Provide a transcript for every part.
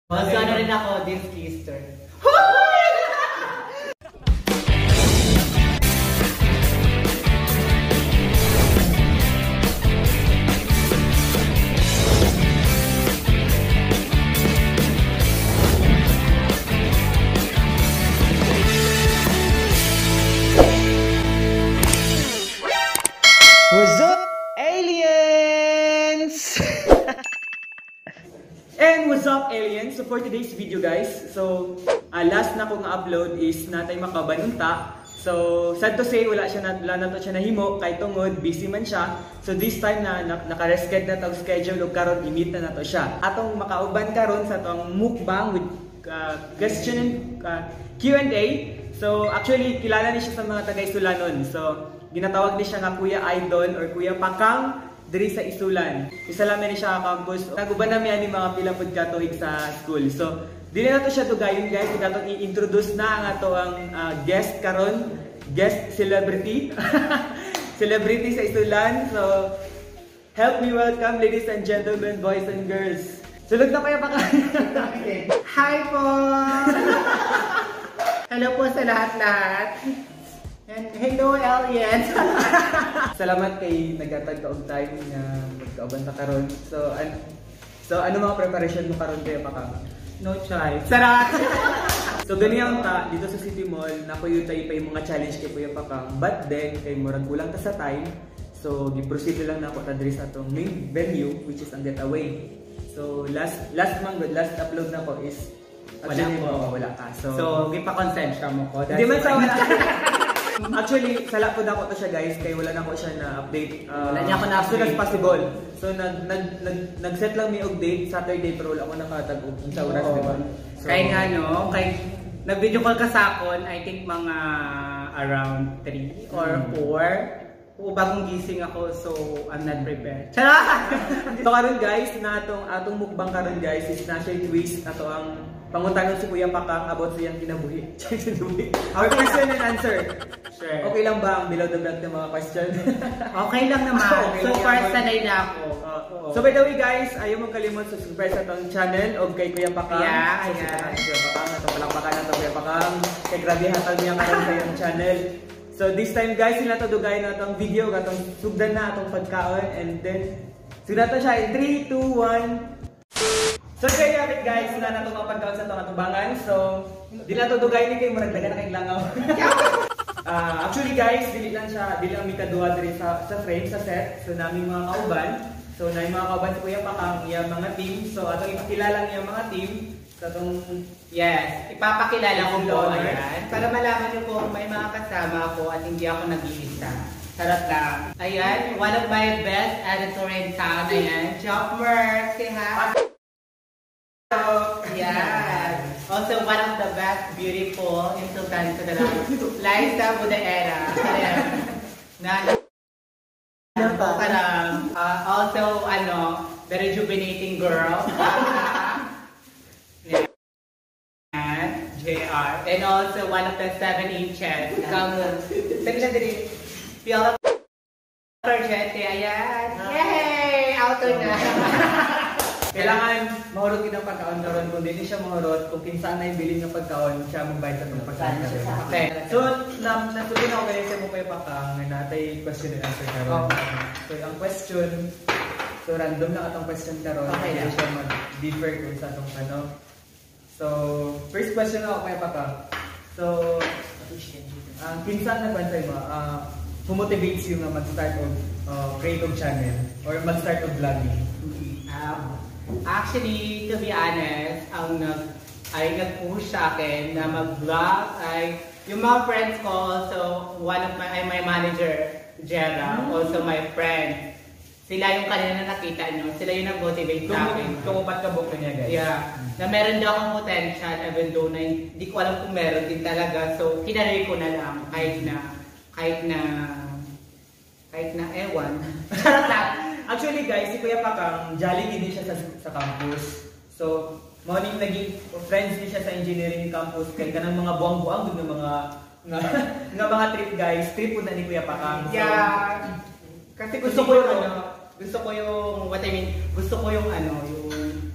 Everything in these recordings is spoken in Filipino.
Mag-ano rin ako, Dean Skister. What's up, aliens? And what's up, aliens? So for today's video, guys, so last na kong upload is natay makabanunta. So sad to say, wala na to siya nahimo kay tungod busy man siya. So this time na naka-reschedule na tong schedule ug karon i-meet na nato siya. Atong makauban karon sa tong mukbang with question and Q&A. So actually kilala ni siya sa mga taga-Isulanon. So ginatawag ni siya nga Kuya Idol or Kuya Pakang diri sa Isulan. Isa lang ni siya ka campus. Naguban na mi ani mga pila pud ka tuig sa school. So dili na to siya dugayon, guys. Gatong i-introduce na ang ato ang guest karon, guest celebrity. Celebrity sa Isulan. So help me welcome, ladies and gentlemen, boys and girls. Sulod na Kuya Pakang. Hi po! Hello po sa lahat-lahat. And hello, aliens! Salamat kay nagatag ka og time nga magkauban ta karon. So ano mga preparation mo karon Kuya Pakang? No choice. Sarap! So ganyan ta dito sa City Mall, napuyutay pa yung mga challenge kay Kuya Pakang. But then kay murag kulang ta sa time. So gi-proceed lang na ako ta diri sa atong main venue, which is ang Getaway. So last upload na ko is wala ka. So gipa-consensya mo ko. Di man sa wala. Actually, sala po na ako to siya, guys, kaya wala na ako siya na-update. Wala niya ako as soon as possible. So, nag-set lang may date Saturday, pero wala ako nakatag-ug sa oras, diba? So, kaya nga, no? Nag-video call ka sa akon, I think mga around 3 or 4. Bagong gising ako, so I'm not prepared. Charot! So, karon guys, na atong mukbang karon guys, is na-share twist na to ang panguntangan si Kuya Pakang about sa iyang kinabuhi. Our question and answer. Sure. Okay lang ba ang below the belt ng mga question? Okay lang naman. Okay so lang far, yan. sanay na ako. So by the way guys, ayaw mong kalimot subscribe sa itong channel o kay Kuya Pakang. Yeah, so, Kuya Pakang, ito palakpakan na ito Kuya Pakang. Kay grabe hatag niya karon sa iyong channel. So this time guys, sila ito dugay na itong video, katong sugdan na itong pagkaon, and then sugdan to siya in 3, 2, 1. So kaya kapit guys, sila na itong mga pagkaon sa itong atubangan. So di na ito dugay ni kayo, maragdagan na kayong langaw. Actually guys, dili lang mikaduha diri sa frame, sa set. So naming mga kauban. So naming mga kauban si Kuya Pakang, iyang mga team. So atong ipakilala iyang mga team. Sa itong ipapakilala ko po, ayan. Para malaman niyo po may mga kasama ako at hindi ako nag-iisa. Sarap lang. Ayan, one of my best editor in town, ayan. Chopmer, say hi. Yes. Also one of the best beautiful in Sultan Kudarat, Liza Budaera. Also the rejuvenating girl. JR. And also one of the 7 inches. Sagla diri. Feel up. Project, ayan. Yay! Auto na. Kailangan mahurot din ang pagkaon karon, kung hindi siya mahurot, kung kinsa na yung bilin ng pagkaon, siya magbayad sa itong pagkaon karon. Okay. So, nasulit ako ganyan sa mo Kuya Pakang, natay question and answer karon. So, ang question, so random lang atong question karon. Okay Hindi siya mag-differ kung sa atong ano. So, first question ako Kuya Pakang. So, ang kinsa na bansay mo, who motivates you na mag-start of create of channel or mag-start of vlogging? Actually, to be honest, nag-push sa akin na mag-vlog ay yung mga friends ko, also one of my manager, Jera, also my friend. Sila yung kanina na nakita nyo, sila yung nag-motivate sa akin. Tumupat ka book na niya guys. Yeah, na meron daw akong potential even though na hindi ko alam kung meron din talaga. So, kinaray ko na lang kahit na ewan. Charot lang. Actually guys, si Kuya Pakang, jolly din siya sa campus. So, morning naging friends din siya sa engineering campus. Kaya kanang mga buwang-buwang dun ng mga trip guys. Trip po na ni Kuya Pakang. So, kasi gusto ko yung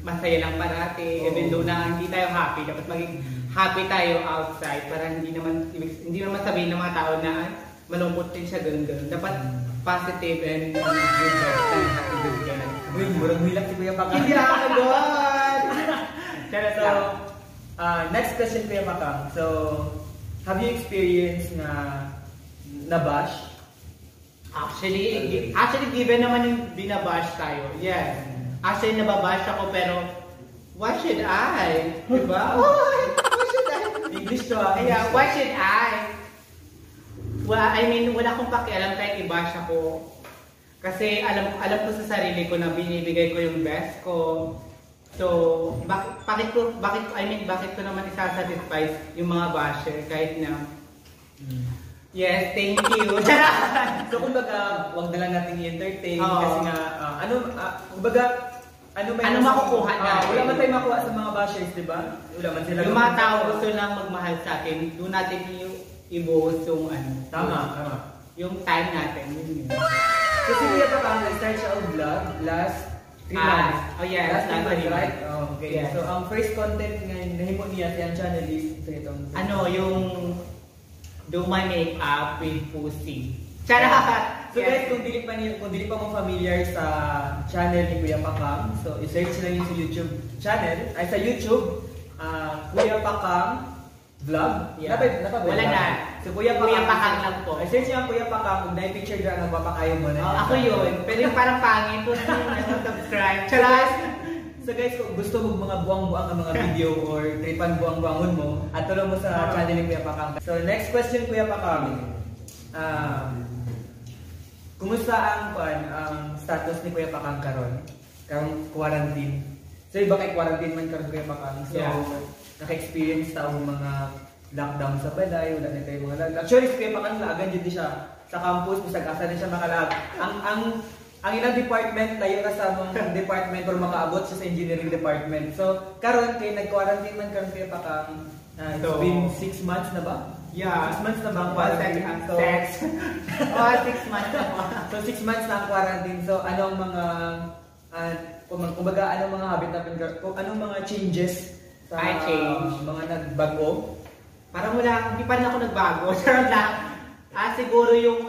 masaya lang parati. Even though na hindi tayo happy, dapat maging happy tayo outside para hindi naman sabihin ng mga tao na malungkot din siya ganun. Dapat positive and good vibes tayo, happy good ganun. Uy, murang hilak si Kuya Pakang. Hindi ako doon! So, next question Kuya Pakang. So, have you experienced na bash? Actually, given naman yung binabash tayo, yes. Actually, nababash ako pero why should I? Diba? Why should I? English to Yeah, why should I? Well, I mean, wala akong pakialam kahit i-bash ako. Kasi alam ko sa sarili ko na binibigay ko yung best ko. So, bakit ko naman isasatisfy yung mga basher kahit na yes, thank you. So kumbaga, wag na lang nating i-entertain kasi nga kumbaga ano makukuha natin? Wala man tayong makuha sa mga bashers, di ba? Wala man sila. Yung mga tao gusto lang magmahal sa akin, doon natin i-boast yung Tama. Yung time natin. Yun. Kasi Kuya Pakang, nag-start siya ang vlog last 3 months. Oh yeah, last 3 months, months. right? Okay. Yeah. So ang first content ngayon nahimo niya sa channel is itong yung do my makeup with Pussy. Charot! So guys, kung dili pa mo familiar sa channel ni Kuya Pakang, so i-search lang yun sa YouTube channel, ay sa YouTube, Kuya Pakang Vlog. Yeah. Wala na. So Kuya Pakang lang po. I-search niya Kuya Pakang, kung dahil picture dyan, nagpapakayo mo na. Ako yun. Pero yung parang pangit, kung subscribe. Charot! So guys, kung gusto mo mga buwang-buwang ang mga video or tripan buwang-buwangon mo, at tulong mo sa channel ni Kuya Pakang. So next question Kuya Pakang. Kumusta ang status ni Kuya Pakang karon? Karong quarantine. So iba kay quarantine man karon Kuya Pakang. So naka-experience ta og mga lockdown sa balay, wala na tayo mga lag. Actually si Kuya Pakang laagan jud siya sa campus, bisag asa na siya makalag. Ang ilang department tayo ka sa mga department or makaabot siya sa engineering department. So karon kay nag-quarantine man karon Kuya Pakang. It's been 6 months na ba? Yeah. 6 months na ba ang quarantine? So, 6 months na po. So 6 months na ang quarantine. So anong mga kumbaga anong mga habit natin, anong mga changes sa mga nagbago? Parang wala, hindi pa rin ako nagbago. Charot lang. Siguro yung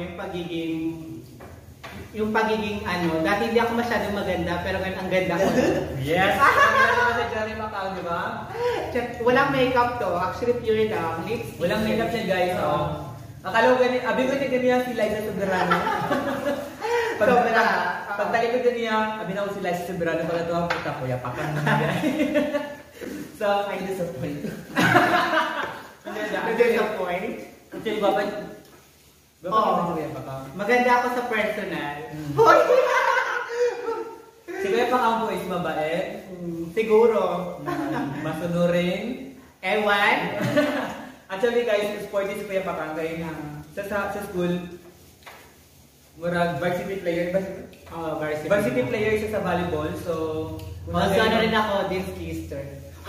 pagiging dati hindi ako masyadong maganda pero ngayon ang ganda ko. Yes! Ang sa Jerry Macau, di ba? Walang makeup to. Actually, pure lang. Lipstick. Walang makeup siya, guys. Akala ko abi ko ni ganyan si Liza Soberano. Pagtali ko ganyan, abi na ko si Liza Soberano pala to, puta ko, yapakan mo niya. So, I disappoint. Disappoint? Kasi babay, maganda ako sa personal. Si Kuya Pakang po is mabait. Siguro. Masunurin. Ewan. Actually guys, sporty si Kuya Pakang kayo na sa school, murag varsity player ba? Varsity player siya sa volleyball. So, also rin ako, this lister.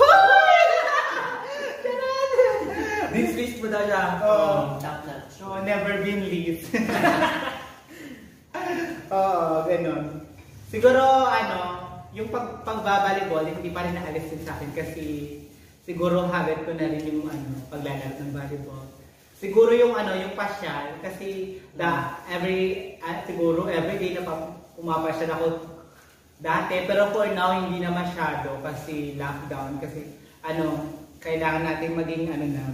This list mo daw siya. So, never been least. Ganun. Siguro, yung pag-volleyball, hindi pa rin naalis din sa akin kasi siguro habit ko na rin yung paglalaro ng volleyball. Siguro yung pasyal kasi siguro everyday na pumapasyal ako dati, pero for now hindi na masyado kasi lockdown kasi kailangan natin maging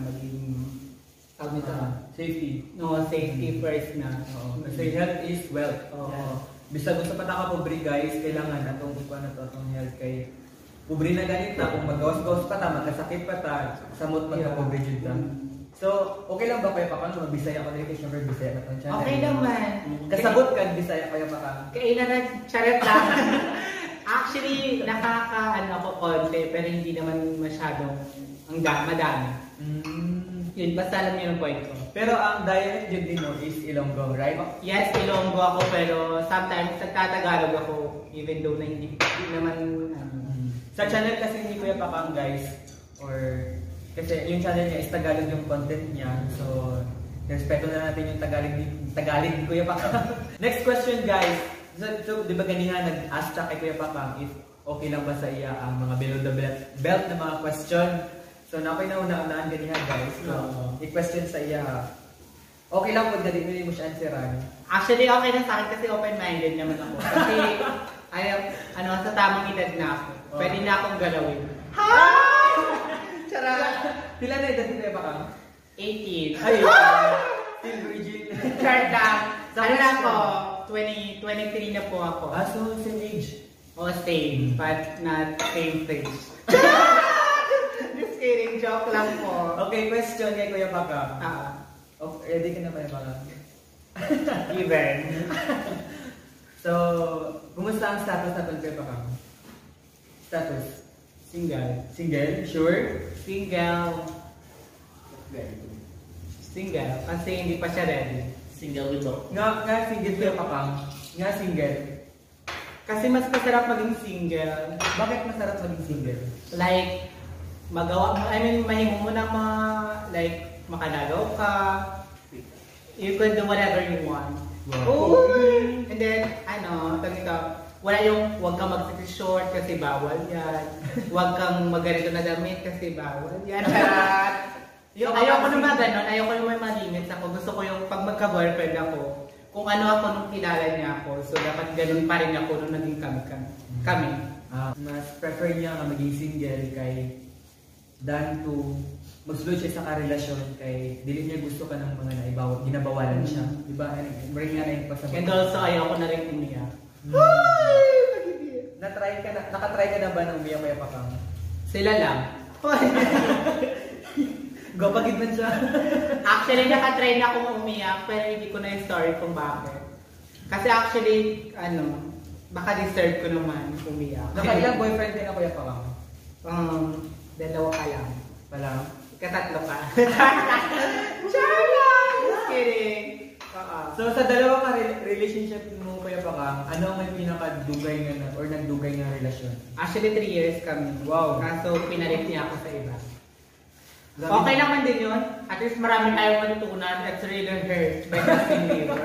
safety. No, safety first na. Kasi health is wealth. Bisag sa pata ka pobre guys, kailangan atong health kay pobre na ganit na kung magawas-gawas pa ta, magkasakit pa ta, samot magka-pobre jud ta. So, okay lang ba Kuya Pakang mag-Bisaya ko dito kasi never Bisaya na tong channel? Okay naman. Kasabot ka Bisaya Kuya Pakang. Kailangan charot lang. Actually, ako konti pero hindi naman masyadong madami. Yun, basta alam niyo yung point ko. Pero ang dialect yun din is Ilonggo, right? Yes, Ilonggo ako pero sometimes nagtatagalog ako even though na hindi naman Sa channel kasi ni Kuya Pakang guys, or kasi yung channel niya is Tagalog yung content niya. So, respeto na natin yung Tagalog ni Kuya Pakang. Next question guys. So di ba kanina nag-ask siya kay Kuya Pakang if okay lang ba sa iya ang mga below the belt na mga question. So na ako'y nauna-unaan ganiha guys. So, i-question sa iya. Okay lang po dali mo siya answeran. Actually, okay na sa akin kasi open-minded naman ako. Kasi, sa tamang edad na ako. Pwede na akong galawin. Ha! Charot! Pila na edad nito ba ka? 18. Ay! Still virgin. Chart lang. Ano na ako? 23 na po ako. So same age? Same. But not same face. Just kidding. Joke lang po. Okay, question kay Kuya Baka. Ready ka na ba yung Baka? Even. So, kumusta ang status natin Kuya Baka? Status? Single. Single? Sure? Single. Single. Kasi hindi pa siya ready. Single ito. Nga single Kuya Baka? Nga single? Kasi mas masarap maging single. Bakit masarap maging single? Like, mahimo mo na makalagaw ka. You can do whatever you want. Wow. And then, huwag kang mag-short kasi bawal yan. Huwag kang mag-ganito na damit kasi bawal yan. Ayoko naman ganun. Ayoko naman ma-limits ako. Gusto ko yung pag magka-boyfriend ako, kung ano ako nung kilala niya ako. So, dapat ganun pa rin ako nung naging kami. Mas prefer niya nga maging single kay than to magsulod siya sa karelasyon kay dili niya gusto ka ng mga ginabawalan siya. Diba? Bring nga na yung pasabot. And also, ayoko na rin umiyak. Nakatry ka na ba ng umiyak Kuya Baka? Sila lang. Gopagid man siya. Actually, nakatry na akong umiyak, pero hindi ko na yung story kung bakit. Kasi actually, baka deserve ko naman umiyak. Nakailang boyfriend ka na Kuya Baka? 2 ka lang. Wala. Ika-3 ka. Charot! Just kidding. So sa dalawang relationship mo Kuya Baka, ano ang pinakadugay nga or nagdugay nga relasyon? Actually, 3 years kami. Wow. Kaso pinalit niya ako sa iba. Okay naman din yun. At least marami tayong matutunan. It's really hurt by Justin Bieber.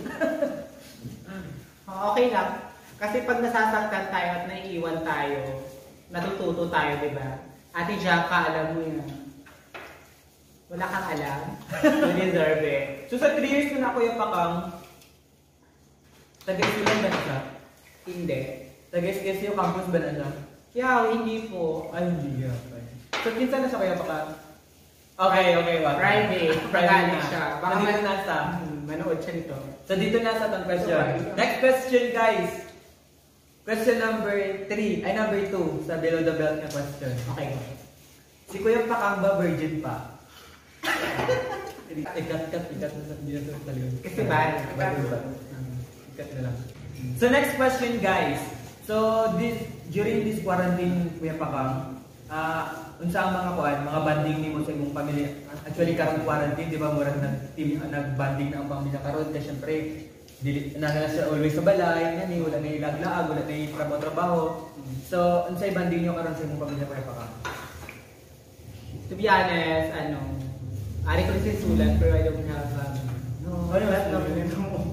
Okay lang. Kasi pag nasasaktan tayo at naiiwan tayo, natututo tayo, di ba? Ate Jacka, alam mo yun. Wala kang alam. You deserve it. So sa 3 years ko na Kuya Baka, taga-Isilan ba na siya? Hindi. Taga-SKSU campus ba na siya? Yeah, hindi po. Ay, hindi nga. So kinsa na siya Kuya Baka? Okay, wag. Private. Magaling siya. Baka Nandito na sa manood siya nito. So dito na sa tong question. Next question guys. Question number 2 sa below the belt na question. Okay. Si Kuya Baka ba virgin pa? Ikat na sa talyon. Kasi ba? Ikat na lang. So next question guys. So during this quarantine Kuya Baka, unsa ang mga banding nimo sa imong pamilya? Actually karon quarantine, di ba, murag nag-banding na ang pamilya karon kasi syempre dili na siya always sa balay, ngani wala na ilaglaag, wala na trabaho. So unsay banding niyo karon sa imong pamilya Kuya Baka? To be honest, ari ko si sulat pero I don't have family.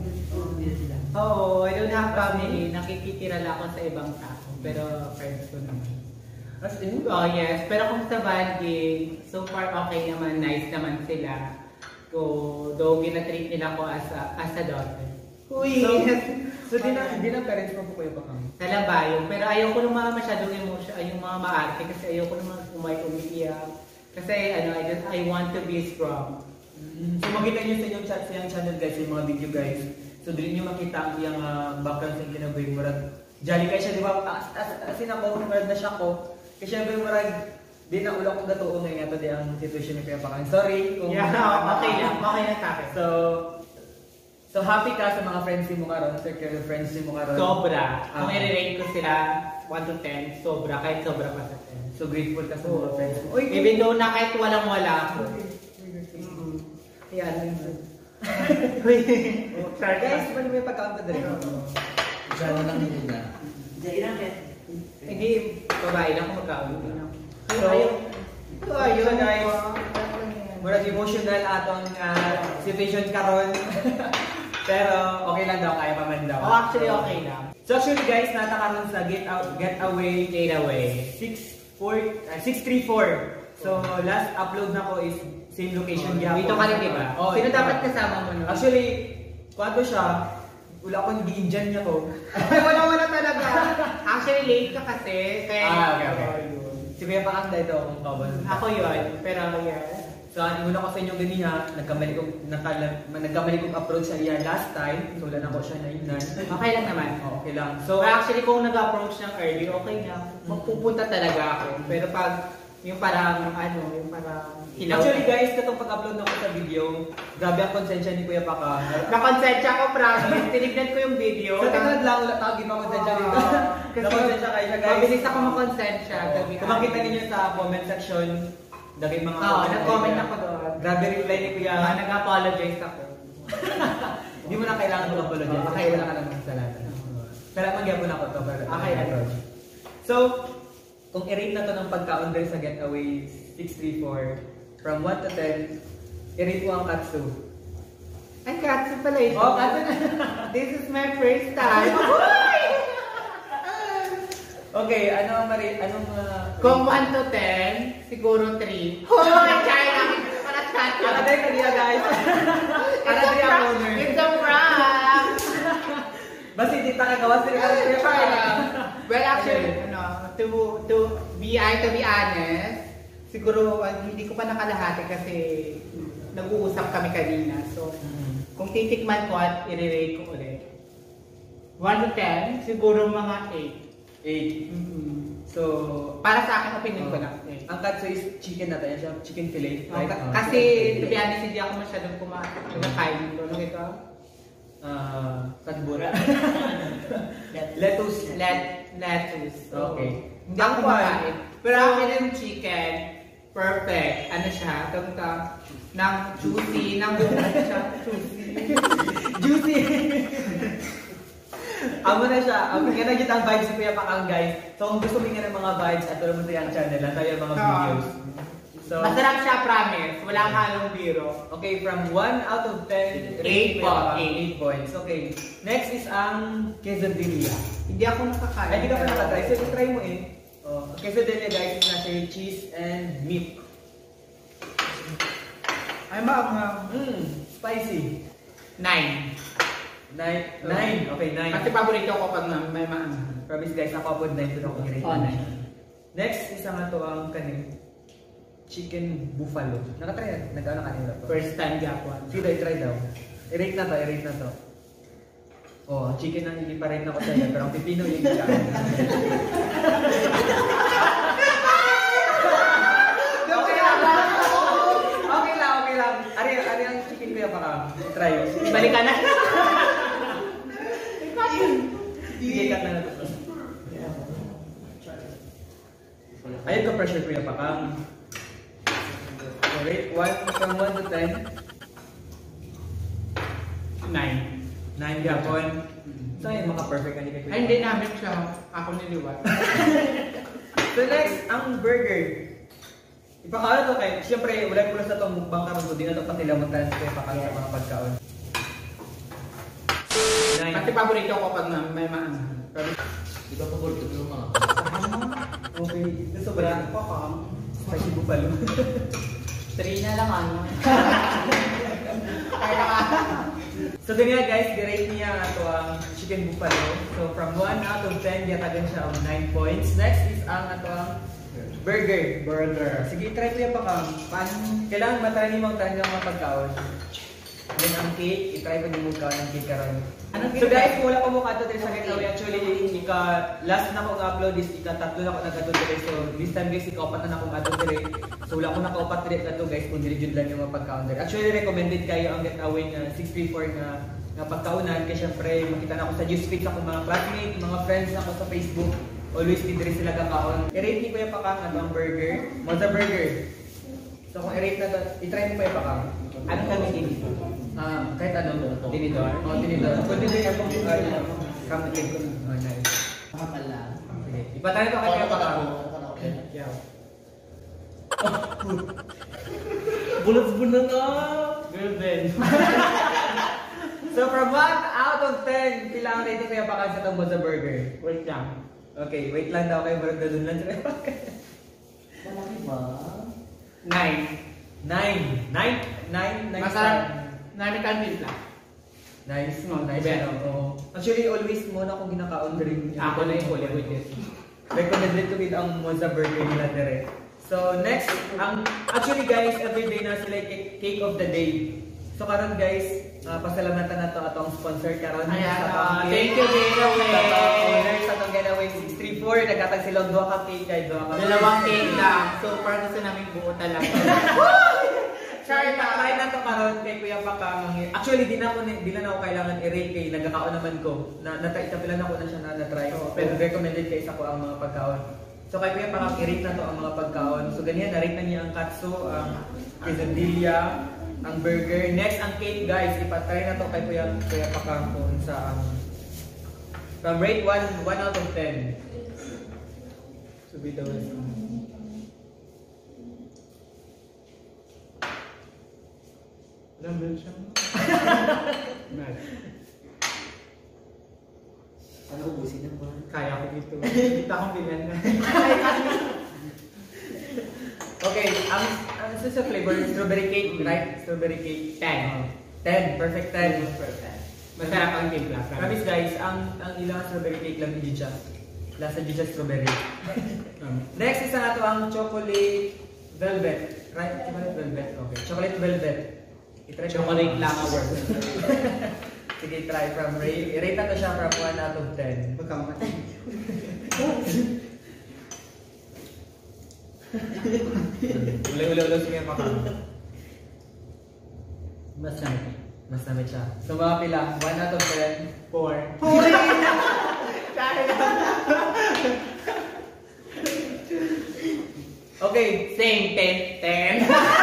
I don't have family. Nakikitira lang ako sa ibang tao. Pero friends ko naman. As in? Yes. Pero kung sa banding, so far okay naman. Nice naman sila. Though ginatreat nila ako as a daughter. Uy! So di na parents mo po Kuya Baka? Talabayo. Pero ayaw ko naman masyadong yung mga maarte kasi ayaw ko naman umiiyak. Kasi I want to be strong. So makita niyo sa iyong channel guys, yung mga video guys. So dili niyo makita ang iyang background sa kinabuhi murag. Jolly kay siya di ba? Kasi nako murag na siya ko. Kasi syempre murag di na ulo kong gatuon ngayon ato di ang sitwasyon ni Kuya Baka. Sorry kung okay lang sa akin. So happy ka sa mga friends mo karon, circle friends mo karon? Sobra. Kung i-rate ko sila 1 to 10, sobra. Kahit sobra pa sa 10. So grateful ka sa mga friends mo. Even though na kahit walang-wala ako. Yan. Guys, paano may pagkaunta dali? Diyan lang nito na. Hindi, babae lang kung magkaunta. So guys, murag emotional atong situation karon. Pero okay lang daw, kaya pa man daw. Actually okay lang. So actually guys, natakaroon sa getaway 634. So last upload na ko is same location gyapon. Dito ka rin, di ba? Sino dapat kasama mo nun? Actually, kwato siya. Wala akong gi-Indian niya ko. Wala talaga. Actually, late ka kasi. Kaya okay. Si Kuya Pakanda ito akong kawan. Ako yun. Pero yes. So, una ko sa inyo ganiha, nagkamali kong approach sa iya last time. So, wala na ko siya na inan. Okay lang naman. Okay lang. So, actually, kung nag-approach ng early, okay na. Magpupunta talaga ako. Pero pag yung parang hilaw. Actually guys, katong pag-upload na ko sa video, grabe ang konsensya ni Kuya Paka. Na-konsensya ko, promise. Tinignan ko yung video. Sa tingnan lang, wala tawagin mo konsensya dito. Na-konsensya kayo siya guys. Mabilis ako makonsensya. Kung makita niyo sa comment section, dagay mga nag-comment ako doon. Grabe reply ni Kuya. Nag-apologize ako. Hindi mo na kailangan mag-apologize. Okay, wala ka naman sa lahat. Pero magyapon ako to. Okay, So, kung i-rate na to ng pagkaon dahil sa getaway 634, from 1 to 10, i-rate mo ang katsu. Ay, katsu pala ito. Oh, katsu na. This is my first time. Okay, anong Kung 1 to 10, siguro 3. Hoy, China! Para katsu. Akaday ka niya guys. Akaday ang owner. It's a prank! Basta hindi takagawa sila ka Well, actually, to be honest, siguro hindi ko pa nakalahati kasi nag-uusap kami kanina. So, kung titikman ko at i-rate ko ulit. 1 to 10, siguro mga 8. 8. So, para sa akin, opinion ko lang. Ang katsu is chicken na tayo siya, chicken fillet. Right? Kasi, to be honest, hindi ako masyadong kumakain nito. Ano ito? Katbura. Lettuce. Lettuce. Okay. Hindi ako kumakain. Pero akin yung chicken, perfect. Ano siya? Nang juicy. Juicy. Amo na siya. Kaya nagit ang vibes si Kuya Pakang guys. So kung gusto mo nga ng mga vibes at tulad mo sa yung channel, lang tayo yung mga videos. So, masarap siya, promise. Walang halong biro. Okay, from 1 out of 10, 8 points. Okay. Next is ang quesadilla. Hindi ako nakakain. Ay, hindi ka pa nakatry. So, try mo eh. Quesadilla guys is nasa cheese and meat. Ay, maanghang. Spicy. 9. 9. Okay, 9. Kasi paborito ko pag may maanghang. Promise guys, nakapod 9 ito na akong i-rate. 9. Next, isa nga ito ang kanin. Chicken buffalo. Nakatry yan? Nagkano kanina to? First time Japan. Sige, try daw. I-rate na to. Oh, chicken ang hindi pa rin ako sa iyo, pero ang pipino yung hindi ako. Okay lang. Ari ang chicken ko yung baka. Try. Balikan na. Sige, cut na natin. Ayun ka pressure ko yung baka. Rate 1 from 1 to 10. 9. 9 Japon. So yun, maka-perfect ka ni Kuya. Ay, hindi namin siya. Ako niliwan. So next, ang burger. Ipakala to kayo. Siyempre, wala ko lang sa itong mukbang karoon ko. Di na ito patilamutan sa ipakala sa mga pagkaon. 9. Kasi paborito ko pag may maanghang. Di ba paborito ko yung mga? Okay. Ito sobra. Spicy buffalo. 3 na lang ano. So ganyan guys, i-rate niya ito ang chicken buffalo. So from 1 out of 10, yatagan siya ang 9 points. Next is ang ito ang burger. Sige, try ko yan pa kang. Kailangan matry mo ang tayo ng mga pagkaon. Then ang cake, i-try ko din mo ka ng cake karon. So guys, kung wala pa mo kato din sa getaway, actually, last na akong upload is ika-tatlo na ako nag-ato din. So this time guys, ika-upat na akong ato din. So wala ko naka-upat din na to guys, kung diligid lang yung mga pagkaon din. Actually, recommended kayo ang getaway na 634 na pagkaunan. Kasi syempre, makita na ako sa news feed sa akong mga classmates, mga friends na ako sa Facebook. Always din sila kakaon. I-rate ni Kuya Pakang ang burger. Moza burger. So kung i-rate na to, i-try mo Kuya Pakang. Ano kami dito? Kahit ano, Tinidor? tinidor. Kung hindi ako kamagin ko. Nice. Pala. Sige. Ipatay ko kay Kuya Pakang. Yeah. Bulat-bulat na! Girl Ben. So So from 1 out of 10, pila ang rating kaya pakan sa itong Moza Burger? Wait lang. Okay, wait lang daw kayo. Barag doon lang sa kaya pakan. Malaki ba? 9. 9. Masarap. Namikan din lang. Nice. Oh, Nice. very. Oo. Actually, always muna akong ginakaon rin. Ako na yung huli with this. Recommended to eat ang Moza Burger nila dire. So next, actually guys, every day na sila cake of the day. So karon guys, pasalamatan na to atong sponsor karon Ayan, thank you, Getaway. Sa atong Getaway 634, nagkatag silang 2 ka cake kay 2 ka. Dalawang cake lang. So, parang gusto namin buo talaga. Sorry, try na to karon kay Kuya Pakang. Actually, di na ako kailangan i-rate kay nagkakaon naman ko. Itapilan ako na siya na try. Pero recommended kay isa ko ang mga pagkaon. So kay Kuya Pakang i-rate na to ang mga pagkaon. So ganyan, na-rate na niya ang katsu, ang quesadilla, ang burger. Next, ang cake guys, ipatry na to kay Kuya Pakang kung sa from rate 1 out of 10. So be the best. Alam siya. Ano ubusin naman? Kaya ko dito. Kita akong bilan na. Okay, ang sa flavor, strawberry cake, right? Strawberry cake. 10. Perfect 10. Masarap ang cake lang. Promise guys, ang ilang strawberry cake lang ni Jija. Lasa Jija strawberry. Next isa nga to ang chocolate velvet. Right? Chocolate velvet. Okay. Chocolate velvet. Chocolate lang ang word. Sige, try from rate. I-rate na to siya from 1 out of 10. Magkamali. Uli-uli sige pa ka. Mas namin. Mas namit siya. So mga pila, 1 out of 10. 4. Okay, Same. 10.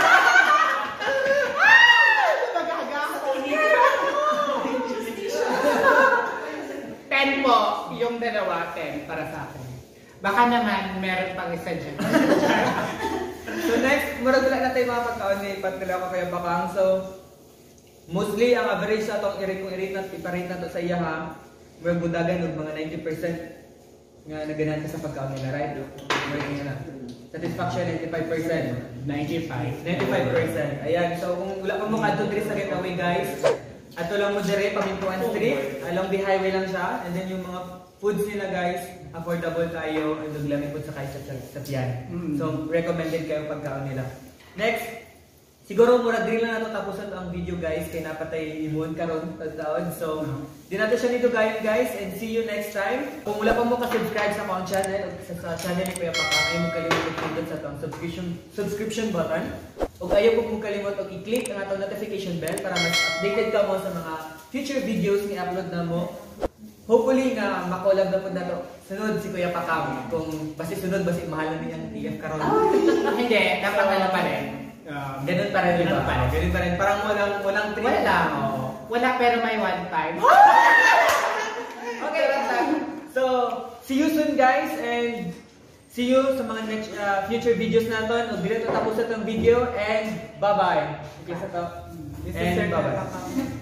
10 po, yung dalawa, 10 para sa akin. Baka naman, meron pang isa dyan. so next, murag wala na tayo mga pagkaon ni Patila ko kaya Bakang. So, mostly ang average sa itong iparate na to sa iya ha. Murag budagan og mga 90% nga naganahan ka sa pagkaon nila, right? Murag nga na. Satisfaction 95%. 95%. Ayan, so kung wala pa mo kadto diri sa Getaway guys, ato lang mo dire Pamintuan Street, along the highway lang siya, and then yung mga foods nila guys, affordable kayo, and naglamig po sa kayo sa tiyan. So recommended kayo pagkaon nila. Next, siguro mura drill na nato tapusan ang video guys, kay napatay imon karon taon. So di nato siya nito gayon guys, and see you next time. Kung wala pa mo ka-subscribe sa akong channel o sa channel ni Kuya Pakang, ay mo kalimot i-click sa atong subscription button. O ayaw po mong kalimot o i-click ang atong notification bell para mas updated ka mo sa mga future videos ni upload na mo. Hopefully nga makolab na po na to. Sunod si Kuya Pakang. Kung basi sunod, basi mahal na niyang TF karon. Hindi, dapat ano pa rin. Ganun pa rin, di ba? Ganun pa rin. Parang walang trip. Wala. Wala pero may one time. Okay, so see you soon guys, and see you sa mga next future videos natin. O dito tapos itong video, and bye-bye. Okay, sa to. This is Sir bye-bye. Pakang.